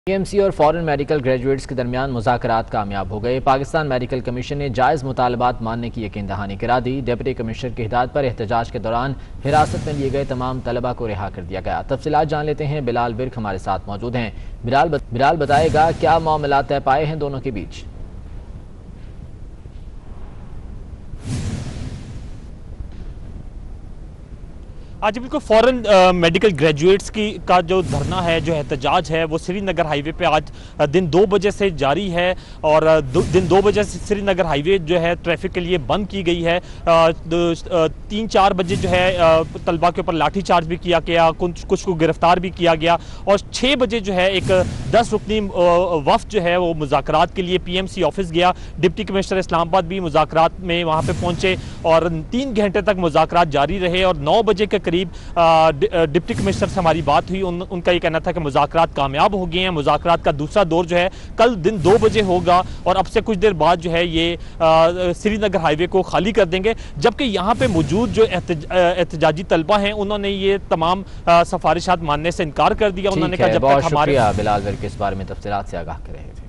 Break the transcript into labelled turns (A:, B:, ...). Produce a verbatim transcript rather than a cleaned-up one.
A: PMC और foreign medical graduates के दरमियान मुज़ाकरात कामयाब हो गए। पाकिस्तान मेडिकल कमीशन ने जायज़ मुतालबात मानने की यकीन दहानी करा दी। डिप्टी कमिश्नर की हिदायत पर एहतजाज के दौरान हिरासत में लिए गए तमाम तलबा को रिहा कर दिया गया। तफसीलात जान लेते हैं, बिलाल बिर्क हमारे साथ मौजूद हैं। बिलाल बिलाल बताएगा क्या मामला तय पाए हैं दोनों के बीच।
B: आज बिल्कुल फॉरेन मेडिकल ग्रेजुएट्स की का जो धरना है, जो एहतजाज है, वो श्रीनगर हाईवे पे आज आ, दिन दो बजे से जारी है और आ, दो, दिन दो बजे से श्रीनगर हाईवे जो है ट्रैफिक के लिए बंद की गई है। आ, आ, तीन चार बजे जो है आ, तलबा के ऊपर लाठीचार्ज भी किया गया, कुछ कुछ को गिरफ्तार भी किया गया और छः बजे जो है एक दस रुकनी वफ्द जो है वो मुज़ाकरात के लिए पीएमसी ऑफिस गया। डिप्टी कमिश्नर इस्लामाबाद भी मुज़ाकरात में वहाँ पे पहुँचे और तीन घंटे तक मुज़ाकरात जारी रहे और नौ बजे के करीब डिप्टी कमिश्नर से हमारी बात हुई। उन, उनका ये कहना था कि मुज़ाकरात कामयाब हो गए हैं। मुज़ाकरात का दूसरा दौर जो है कल दिन दो बजे होगा और अब से कुछ देर बाद जो है ये श्रीनगर हाईवे को खाली कर देंगे। जबकि यहाँ पे मौजूद जो एहतजाजी तलबा हैं उन्होंने ये तमाम सिफारिशात मानने से इनकार कर दिया। उन्होंने कहा जब तक हमारे
A: बिलाल बिर्क इस बारे में तफसीलात से आगाह करें।